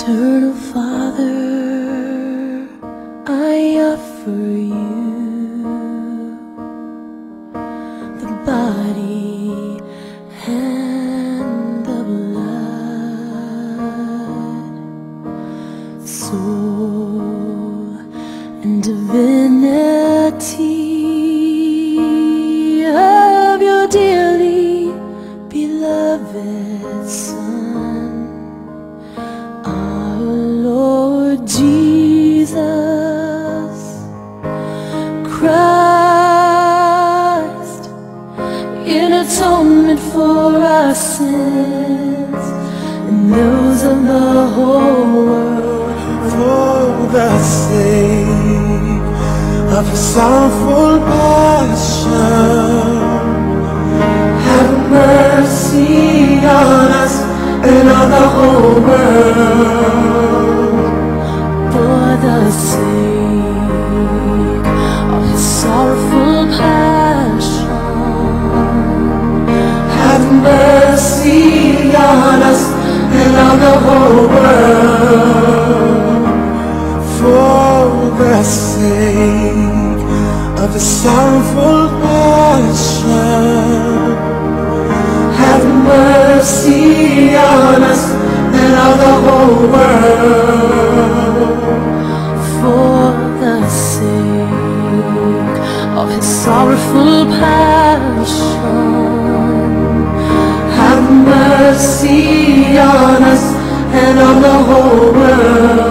Eternal Father, I offer you the body and the blood, soul and divinity of your dearly beloved Son, our Lord Jesus Christ, in atonement for our sins and those of the whole world, for the sake of His sorrowful passion. Have mercy on us and on the whole world. For the sake of His sorrowful passion. Have mercy on us and on the whole world. For the sake of His sorrowful passion. Have mercy on us and on the whole world. For the sake of His sorrowful passion. Have mercy on us and on the whole world.